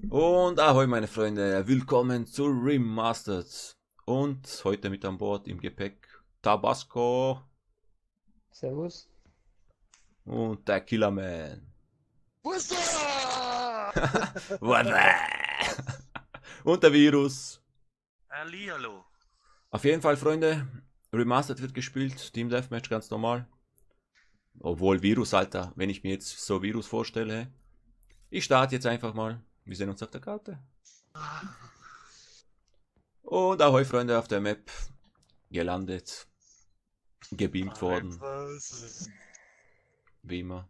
Und ahoi meine Freunde, willkommen zu Remastered. Und heute mit an Bord im Gepäck Tabasco Servus. und der Killerman. What's up? Und der Virus. Hallihallo. Auf jeden Fall Freunde, Remastered wird gespielt, Team Deathmatch ganz normal. Obwohl Virus, Alter, wenn ich mir jetzt so Virus vorstelle. Ich starte jetzt einfach mal. Wir sehen uns auf der Karte. Und ahoi Freunde auf der Map. Gelandet. Gebeamt worden. Wie immer.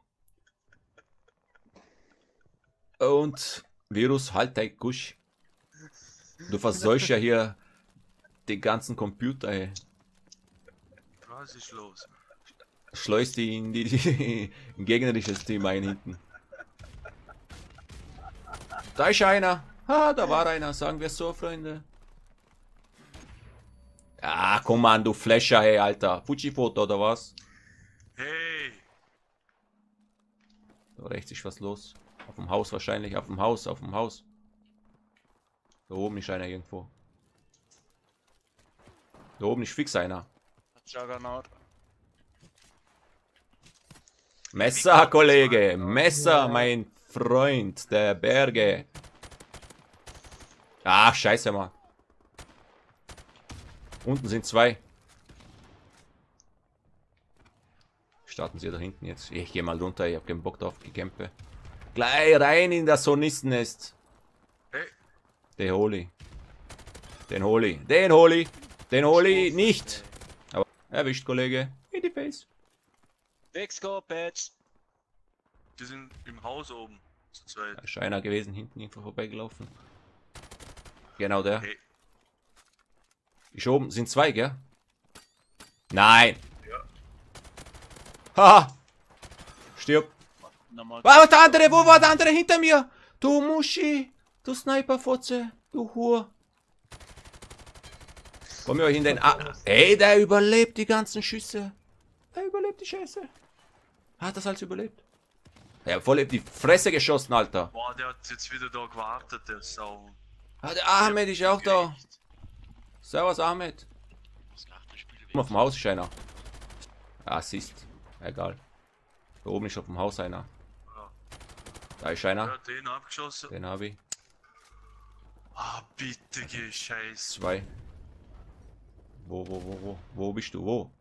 Und Virus, halt dein Gusch. Du verseuchst ja hier den ganzen Computer, ey. Was ist los? Schleust die in die gegnerisches Team ein hinten. Da ist einer. Ha, da war einer, sagen wir es so, Freunde. Ah, komm an, du Flasher, ey, Alter. Fuji-Foto oder was? Hey! Da rechts ist was los. Auf dem Haus wahrscheinlich, auf dem Haus, auf dem Haus. Da oben ist einer irgendwo. Da oben ist fix einer. Juggernaut. Messer, Kollege, Messer, mein Freund, der Berge. Ah, scheiße, Mann. Unten sind zwei. Starten sie da hinten jetzt. Ich gehe mal runter, ich habe keinen Bock drauf, Gekämpfe. Gleich rein in das Sonistennest. Hey! Den hol ich. Den hol ich. Den hol ich. Den hol ich nicht. Aber erwischt, Kollege. In die Face. Wegskopetsch. Die sind im Haus oben. Zu zweit. Da ist einer gewesen, hinten irgendwo vorbeigelaufen. Genau der. Hey! Ist oben. Sind zwei, gell? Nein. Ja. Haha. Stirb. Nochmal. Wo war der andere? Wo war der andere hinter mir? Du Muschi. Du Sniperfotze. Du Hur. Komm mir euch in den Ey, der überlebt die ganzen Schüsse. Der überlebt die Scheiße. Hat das alles überlebt? Ja, voll in die Fresse geschossen, Alter. Boah, der hat jetzt wieder da gewartet, der Sau. Ah, der Ahmed ist auch da. Servus, Ahmed. Auf dem Haus ist einer. Assist. Egal. Da oben ist auf dem Haus einer. Ja. Da ist einer. Ja, den abgeschossen. Den habe ich. Ah, bitte geh Scheiß. Zwei. Wo bist du? Wo?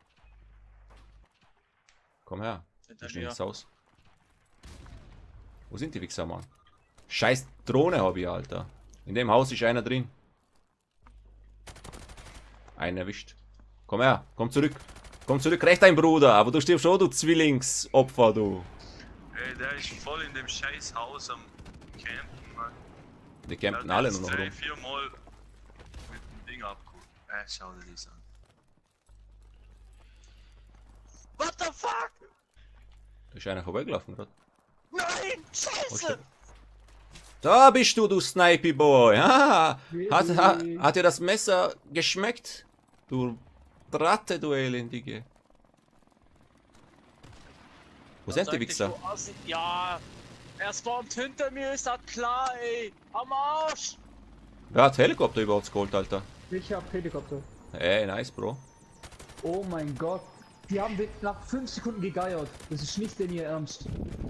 Komm her. Hinter Ich stehe mir. ins Haus. Wo sind die Wichser, Mann? Scheiß Drohne habe ich, Alter. In dem Haus ist einer drin. Einen erwischt. Komm her, komm zurück. Komm zurück, recht ein Bruder. Aber du stirbst schon, du Zwillingsopfer, du. Ey, der ist voll in dem scheiß Haus am Campen, Mann. Die campen alle nur noch drei, rum. viermal mit dem Ding abgeholt. Schau dir das an. What the fuck? Da ist einer vorbeigelaufen gerade. Nein! Scheiße! Da bist du, du Snipey Boy. Ah, hat dir das Messer geschmeckt? Du Ratte, du Elendige. Wo sind die Wichser? Ja, er spawnt hinter mir, ist das klar, ey! Am Arsch! Wer hat Helikopter überhaupt geholt, Alter? Ich hab Helikopter. Ey, nice, Bro. Oh mein Gott. Die haben nach 5 Sekunden gegeiert. Das ist nicht denn ihr Ernst.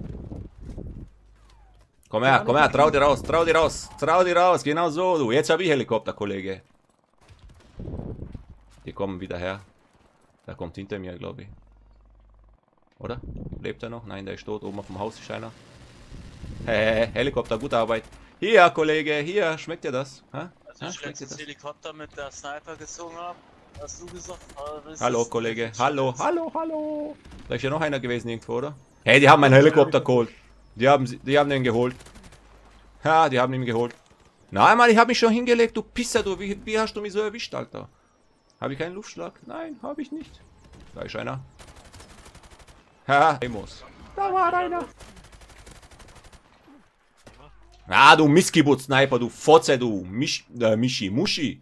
Komm her, trau dir raus, trau dir raus, trau dir raus, genau so, du. Jetzt habe ich Helikopter, Kollege. Die kommen wieder her. Der kommt hinter mir, glaube ich. Oder? Lebt er noch? Nein, der ist tot. Oben auf dem Haus ist einer. Hey, Helikopter, gute Arbeit. Hier, Kollege, hier, schmeckt dir das? Ha? Als Ha, ich schmeckt dir letztens das? Helikopter mit der Sniper gezogen habe, hast du gesagt, Hallo, Kollege. Hallo, hallo, hallo. Da ist ja noch einer gewesen irgendwo, oder? Hey, die haben meinen Helikopter geholt. Die haben den geholt. Ja, die haben ihn geholt. Nein, Mann, ich habe mich schon hingelegt, du Pisser, du. Wie hast du mich so erwischt, Alter? Habe ich keinen Luftschlag? Nein, habe ich nicht. Da ist einer. Ha, Emos. Da war einer. Ah, du Missgeburt-Sniper, du Fotze, du Mischi, Muschi.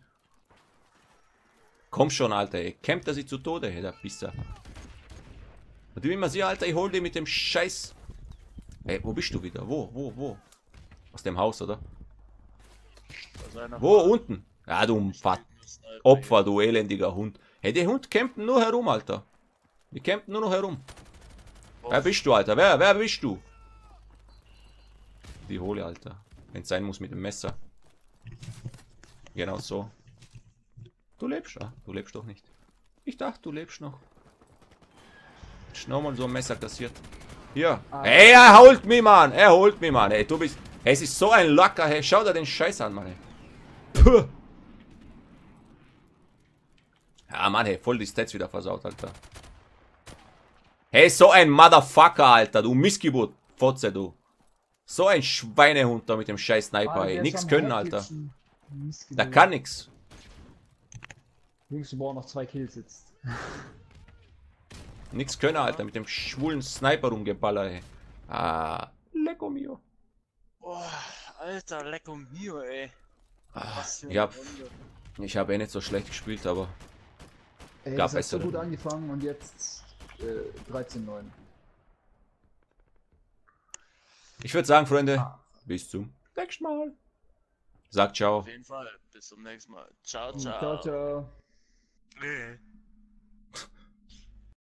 Komm schon, Alter, ey. Kämpft er sich zu Tode, der Pisser. Und wie immer sie, Alter, ich hol den mit dem Scheiß. Ey, wo bist du wieder? Wo? Aus dem Haus, oder? Da ist einer Wo? vorne. Unten? Ja, du Opfer, du elendiger Hund. Hey, die Hund campen nur herum, Alter. Die campen nur noch herum. Wer bist du, Alter? Wer bist du? Die hole, Alter. Wenn es sein muss mit dem Messer. Genau so. Du lebst, ah, du lebst doch nicht. Ich dachte, du lebst noch. Schnau mal so ein Messer kassiert. Hier. Hey, er holt mich, Mann. Er holt mich, Mann. Hey, du bist... Hey, es ist so ein Lacker, hey. Schau dir den Scheiß an, Mann. Hey. Puh. Ja, Mann, hey. Voll die Stats wieder versaut, Alter. Hey, so ein Motherfucker, Alter. Du Missgeburt. Fotze, du. So ein Schweinehund da mit dem scheiß Sniper, ey. Nix können, Alter. Da kann nix. Jungs, wir brauchen noch 2 Kills jetzt. Nix können, Alter. Mit dem schwulen Sniper rumgeballert, ey. Ah, lecko mio. Boah, Alter, lecko mio, ey. Was für Ich eine Runde. hab eh nicht so schlecht gespielt, aber Ey, Gab das hat so bessere. gut angefangen und jetzt 13-9. ich würde sagen, Freunde, bis zum nächsten Mal. Sagt ciao. Auf jeden Fall. Bis zum nächsten Mal. Ciao, Ciao, ciao. Nee.